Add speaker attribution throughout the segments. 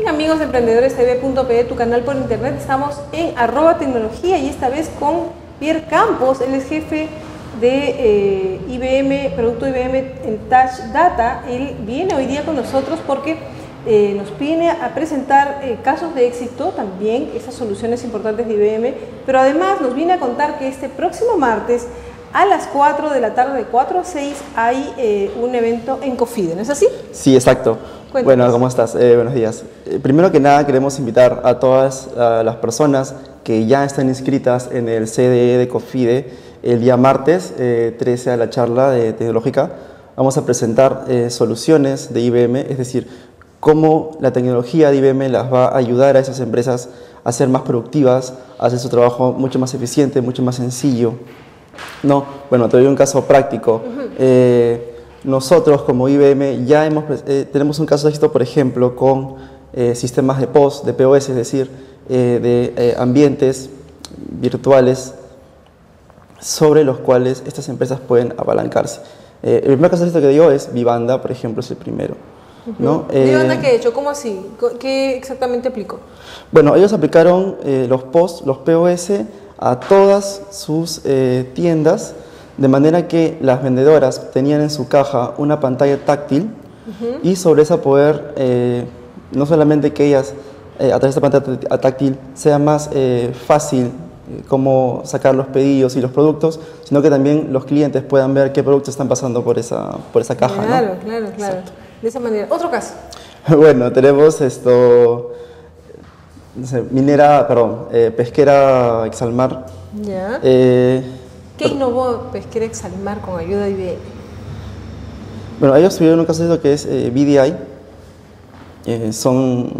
Speaker 1: Bien, amigos de EmprendedorесTV.pe, tu canal por internet, estamos en @tecnología y esta vez con Pierre Campos. Él es jefe de IBM, producto IBM en Touch Data. Él viene hoy día con nosotros porque nos viene a presentar casos de éxito, también esas soluciones importantes de IBM, pero además nos viene a contar que este próximo martes a las 4 de la tarde, de 4 a 6, hay un evento en Cofide, ¿no es así?
Speaker 2: Sí, exacto.
Speaker 1: Cuéntanos.
Speaker 2: Bueno, ¿cómo estás? Buenos días. Primero que nada, queremos invitar a todas las personas que ya están inscritas en el CDE de Cofide el día martes 13 a la charla tecnológica. Vamos a presentar soluciones de IBM, es decir, cómo la tecnología de IBM las va a ayudar a esas empresas a ser más productivas, a hacer su trabajo mucho más eficiente, mucho más sencillo. No, bueno, te doy un caso práctico. Nosotros como IBM ya tenemos un caso de éxito, por ejemplo, con sistemas de POS, de POS, es decir, de ambientes virtuales sobre los cuales estas empresas pueden apalancarse. El primer caso de éxito que digo es Vivanda, por ejemplo, es el primero. ¿No?
Speaker 1: ¿Vivanda qué ha hecho? ¿Cómo así? ¿Qué exactamente aplicó?
Speaker 2: Bueno, ellos aplicaron los POS, los POS, a todas sus tiendas, de manera que las vendedoras tenían en su caja una pantalla táctil y sobre esa poder, no solamente que ellas a través de esta pantalla táctil sea más fácil cómo sacar los pedidos y los productos, sino que también los clientes puedan ver qué productos están pasando por esa caja.
Speaker 1: Claro,
Speaker 2: ¿no?
Speaker 1: claro.
Speaker 2: Exacto.
Speaker 1: De esa manera. Otro caso.
Speaker 2: Bueno, tenemos Pesquera Exalmar.
Speaker 1: Ya. ¿Qué innovó Pesquera Exalmar con ayuda de IBM?
Speaker 2: Bueno, ellos tuvieron un caso de eso que es VDI. Son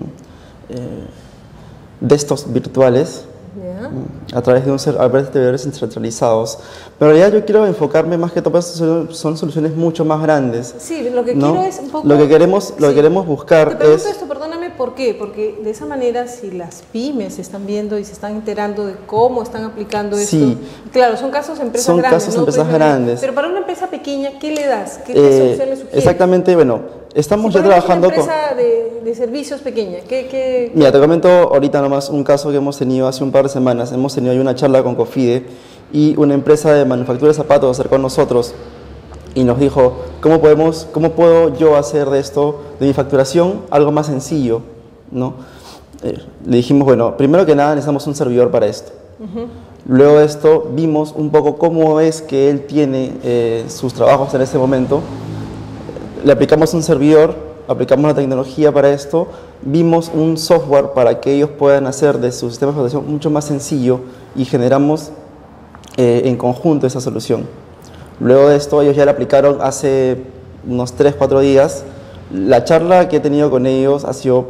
Speaker 2: desktops virtuales a través de servidores centralizados. Pero en realidad yo quiero enfocarme más que todo, son soluciones mucho más grandes.
Speaker 1: Sí, lo que
Speaker 2: ¿no?
Speaker 1: quiero es un poco...
Speaker 2: Lo que queremos buscar
Speaker 1: Te pregunto
Speaker 2: es...
Speaker 1: esto, perdóname, ¿por qué? Porque de esa manera, si las pymes se están viendo y se están enterando de cómo están aplicando esto...
Speaker 2: Sí.
Speaker 1: Claro, son casos de empresas
Speaker 2: Son
Speaker 1: grandes,
Speaker 2: casos de
Speaker 1: ¿no?
Speaker 2: empresas grandes.
Speaker 1: Pero para una empresa pequeña, ¿qué le das? ¿Qué solución le sugieres?
Speaker 2: Exactamente, bueno, estamos
Speaker 1: Si
Speaker 2: ya
Speaker 1: para
Speaker 2: trabajando
Speaker 1: una empresa de servicios pequeña, ¿qué?
Speaker 2: Mira, te comento ahorita nomás un caso que hemos tenido hace un par de semanas. Hemos tenido ahí una charla con Cofide y una empresa de manufactura de zapatos se acercó a nosotros y nos dijo, ¿cómo puedo yo hacer de esto, de mi facturación, algo más sencillo? ¿No? Le dijimos, bueno, primero que nada necesitamos un servidor para esto. Luego de esto vimos un poco cómo es que él tiene sus trabajos en este momento. Le aplicamos un servidor, aplicamos la tecnología para esto, vimos un software para que ellos puedan hacer de su sistema de explotación mucho más sencillo y generamos en conjunto esa solución. Luego de esto ellos ya la aplicaron hace unos 3-4 días. La charla que he tenido con ellos ha sido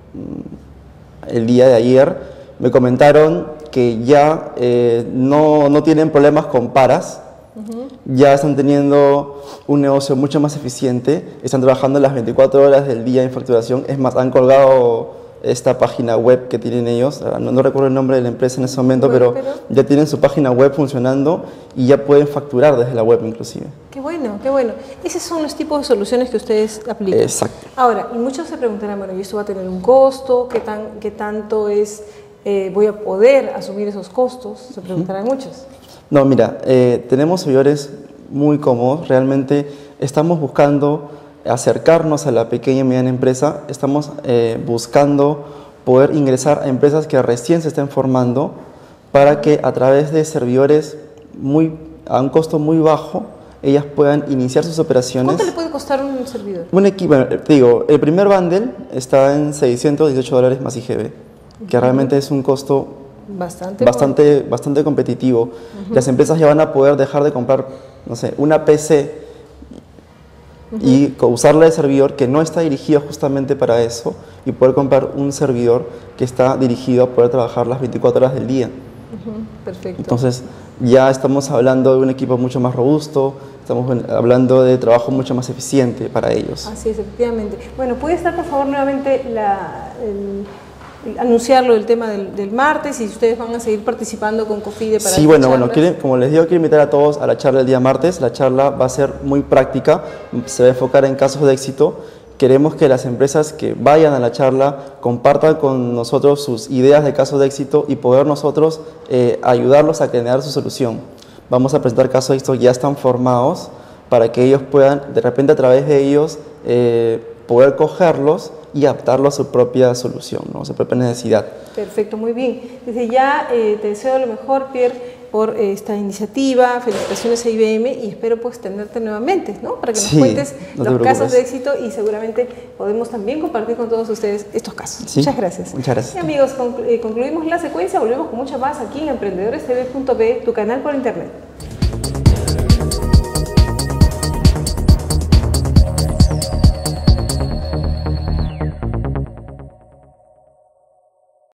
Speaker 2: el día de ayer. Me comentaron que ya no tienen problemas con paras. Ya están teniendo un negocio mucho más eficiente, están trabajando las 24 horas del día en facturación. Es más, han colgado esta página web que tienen ellos, no recuerdo el nombre de la empresa en ese momento, pero ya tienen su página web funcionando y ya pueden facturar desde la web inclusive.
Speaker 1: Qué bueno, qué bueno. Esos son los tipos de soluciones que ustedes aplican.
Speaker 2: Exacto.
Speaker 1: Ahora, y muchos se preguntarán, bueno, ¿y esto va a tener un costo? ¿Qué tanto voy a poder asumir esos costos? Se preguntarán muchos.
Speaker 2: No, mira, tenemos servidores muy cómodos, realmente estamos buscando acercarnos a la pequeña y mediana empresa, estamos buscando poder ingresar a empresas que recién se estén formando para que a través de servidores a un costo muy bajo, ellas puedan iniciar sus operaciones.
Speaker 1: ¿Cuánto le puede costar un servidor?
Speaker 2: Un equipo, te digo, el primer bundle está en $618 más IGB, que realmente es un costo bastante competitivo. Las empresas ya van a poder dejar de comprar, no sé, una PC y usarla de servidor que no está dirigido justamente para eso y poder comprar un servidor que está dirigido a poder trabajar las 24 horas del día.
Speaker 1: Perfecto.
Speaker 2: Entonces ya estamos hablando de un equipo mucho más robusto, estamos hablando de trabajo mucho más eficiente para ellos.
Speaker 1: Así es, efectivamente. Bueno, ¿puede estar por favor nuevamente anunciarlo el tema del martes y ustedes van a seguir participando con Cofide para
Speaker 2: sí, bueno, como les digo, quiero invitar a todos a la charla del día martes. La charla va a ser muy práctica, se va a enfocar en casos de éxito queremos que las empresas que vayan a la charla compartan con nosotros sus ideas de casos de éxito y poder nosotros ayudarlos a crear su solución. Vamos a presentar casos de éxito que ya están formados para que ellos puedan, de repente a través de ellos, poder cogerlos y adaptarlo a su propia solución, ¿no? A su propia necesidad.
Speaker 1: Perfecto, muy bien. Desde ya te deseo lo mejor, Pierre, por esta iniciativa. Felicitaciones a IBM y espero pues tenerte nuevamente, ¿no? Para que nos cuentes los casos de éxito y seguramente podemos también compartir con todos ustedes estos casos.
Speaker 2: Sí.
Speaker 1: Muchas gracias.
Speaker 2: Muchas gracias.
Speaker 1: Y amigos, concluimos la secuencia. Volvemos con mucho más aquí en Emprendedorestv.pe, tu canal por internet.